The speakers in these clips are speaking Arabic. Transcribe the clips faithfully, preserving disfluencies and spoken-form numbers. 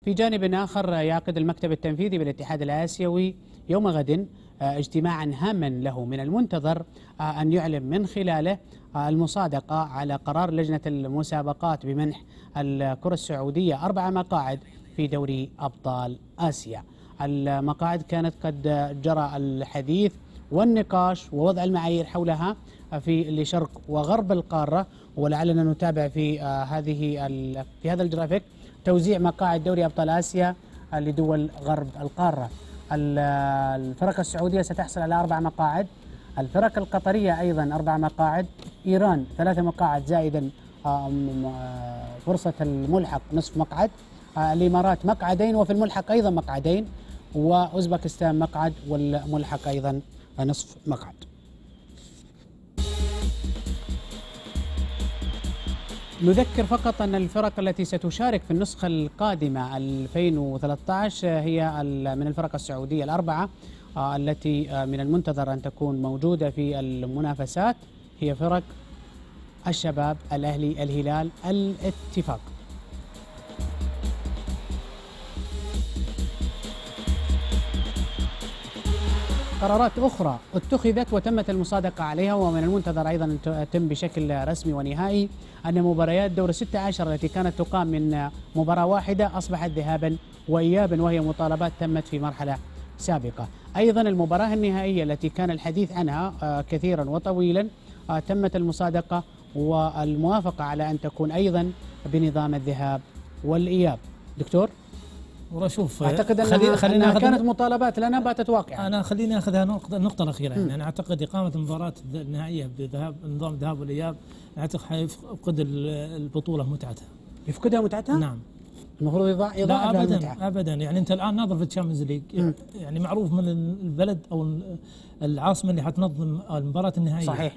في جانب آخر يعقد المكتب التنفيذي بالاتحاد الآسيوي يوم غد اجتماعا هاما له من المنتظر أن يعلن من خلاله المصادقة على قرار لجنة المسابقات بمنح الكرة السعودية أربع مقاعد في دوري أبطال آسيا. المقاعد كانت قد جرى الحديث والنقاش ووضع المعايير حولها في لشرق وغرب القارة، ولعلنا نتابع في هذه في هذا الجرافيك توزيع مقاعد دوري أبطال آسيا لدول غرب القارة. الفرق السعودية ستحصل على أربع مقاعد، الفرق القطرية أيضا أربع مقاعد، إيران ثلاث مقاعد زائدا فرصة الملحق نصف مقعد، الإمارات مقعدين وفي الملحق أيضا مقعدين، وأوزبكستان مقعد والملحق أيضا نصف مقعد. نذكر فقط أن الفرق التي ستشارك في النسخة القادمة ألفين وثلاثة عشر هي من الفرق السعودية الأربعة التي من المنتظر أن تكون موجودة في المنافسات، هي فرق الشباب، الأهلي، الهلال، الاتفاق. قرارات أخرى اتخذت وتمت المصادقة عليها ومن المنتظر أيضا أن تتم بشكل رسمي ونهائي، أن مباريات دور الستة عشر التي كانت تقام من مباراة واحدة أصبحت ذهابا وإيابا، وهي مطالبات تمت في مرحلة سابقة. أيضا المباراة النهائية التي كان الحديث عنها كثيرا وطويلا تمت المصادقة والموافقة على أن تكون أيضا بنظام الذهاب والإياب. دكتور؟ ورشوف اعتقد انها, خلينا أنها كانت مطالبات لنا باتت واقعا. انا خليني اخذها نقطه النقطه الاخيره، يعني انا اعتقد اقامه المباراه النهائيه بذهاب نظام الذهاب والاياب اعتقد حيفقد البطوله متعتها. يفقدها متعتها؟ نعم. المفروض يضاع يضاعف ابدا المتعة. ابدا، يعني انت الان ناظر في الشامبيونز ليج، يعني معروف من البلد او العاصمه اللي حتنظم المباراه النهائيه. صحيح.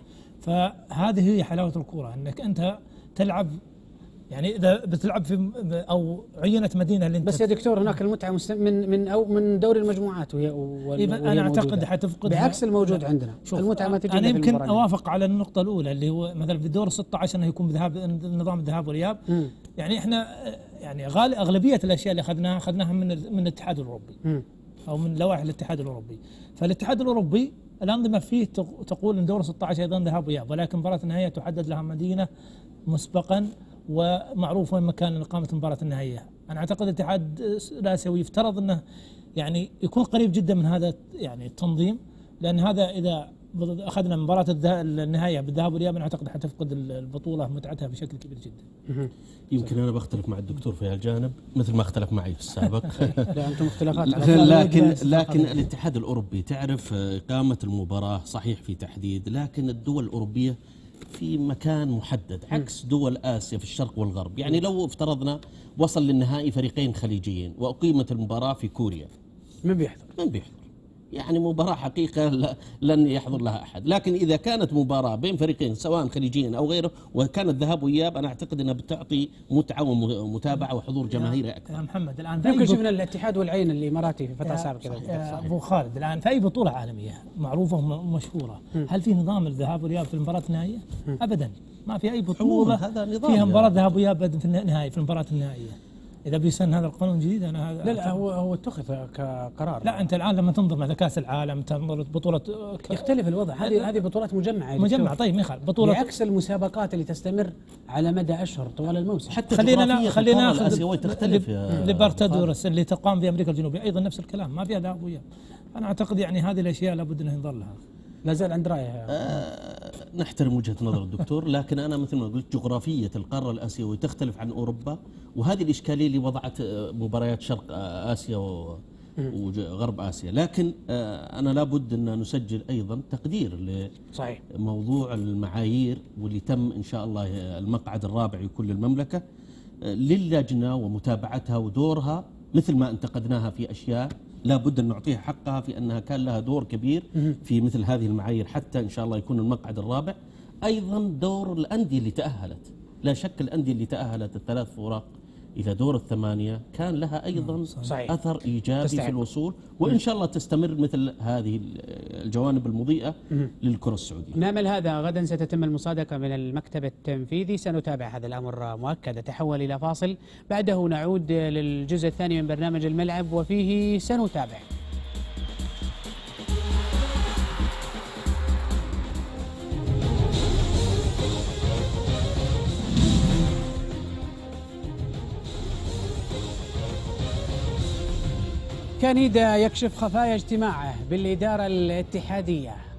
فهذه هي حلاوه الكوره، انك انت تلعب، يعني اذا بتلعب في او عينت مدينه اللي انت بس يا دكتور هناك المتعه من من او من دوري المجموعات وهي, وهي انا اعتقد حتفقد بعكس الموجود عندنا. المتعه ما تجي. انا يمكن اوافق على النقطه الاولى اللي هو مثلا في الدور ستة عشر انه يكون بذهاب نظام الذهاب والاياب. يعني احنا يعني غالب اغلبيه الاشياء اللي اخذناها اخذناها من من الاتحاد الاوروبي م. او من لوائح الاتحاد الاوروبي. فالاتحاد الاوروبي الانظمه فيه تقول ان دور ستة عشر ايضا ذهاب واياب، ولكن مباراه النهائيه تحدد لها مدينه مسبقا ومعروف وين مكان إقامة المباراة النهائية. أنا أعتقد الاتحاد الآسيوي يفترض أنه يعني يكون قريب جدا من هذا يعني التنظيم، لأن هذا إذا أخذنا مباراة النهائية بالذهاب والإياب أنا أعتقد حتفقد البطولة متعتها بشكل كبير جدا. يمكن أنا بختلف مع الدكتور في هالجانب مثل ما اختلف معي في السابق. لا أنتم اختلافات. لكن لكن الاتحاد الأوروبي تعرف إقامة المباراة صحيح في تحديد، لكن الدول الأوروبية في مكان محدد عكس دول آسيا في الشرق والغرب. يعني لو افترضنا وصل للنهائي فريقين خليجيين وأقيمت المباراة في كوريا، من بيحضر؟ من بيحضر؟ يعني مباراة حقيقة لن يحضر لها أحد. لكن إذا كانت مباراة بين فريقين سواء خليجيين أو غيره وكانت ذهاب وإياب أنا أعتقد أنها بتعطي متعة ومتابعة وحضور جماهيري أكثر. يا محمد الآن يمكن شفنا الاتحاد والعين الإماراتي في فترة سابقة. أبو خالد الآن في أي بطولة عالمية معروفة ومشهورة هل في نظام الذهاب والإياب في المباراة النهائية؟ أبدا، ما في أي بطولة فيها مباراة ذهاب وإياب في النهائي في المباراة النهائية. إذا بيسن هذا القانون الجديد أنا هذا لا لا هو هو اتخذ كقرار. لا أنت الآن لما تنظر مثلا كأس العالم تنظر بطولة ك... يختلف الوضع. هذه هذه بطولات مجمعة مجمعة. طيب ما يخالف بطولة بعكس المسابقات اللي تستمر على مدى أشهر طوال الموسم. حتى خلينا خلينا ناخذ تختلف ليبرتادورس اللي تقام في أمريكا الجنوبية أيضا نفس الكلام ما فيها ذهاب وإياب. أنا أعتقد يعني هذه الأشياء لابد أن ينظر لها. لا زال عند رأيه. آه نحترم وجهة نظر الدكتور، لكن أنا مثل ما قلت جغرافية القارة الآسيوية تختلف عن أوروبا، وهذه الإشكالية اللي وضعت مباريات شرق آسيا وغرب آسيا. لكن آه أنا لابد أن نسجل أيضا تقدير لموضوع المعايير واللي تم إن شاء الله المقعد الرابع يكون للمملكة آه للجنة ومتابعتها ودورها مثل ما انتقدناها في أشياء لا بد أن نعطيها حقها في أنها كان لها دور كبير في مثل هذه المعايير حتى إن شاء الله يكون المقعد الرابع. أيضا دور الأندية اللي تأهلت، لا شك الأندية اللي تأهلت الثلاث فرق إلى دور الثمانية كان لها أيضا صحيح. أثر إيجابي تستحق. في الوصول، وإن شاء الله تستمر مثل هذه الجوانب المضيئة للكرة السعودية. نامل هذا. غدا ستتم المصادقة من المكتب التنفيذي، سنتابع هذا الأمر مؤكد. تحول إلى فاصل، بعده نعود للجزء الثاني من برنامج الملعب وفيه سنتابع. كنيدا يكشف خفايا اجتماعه بالإدارة الاتحادية.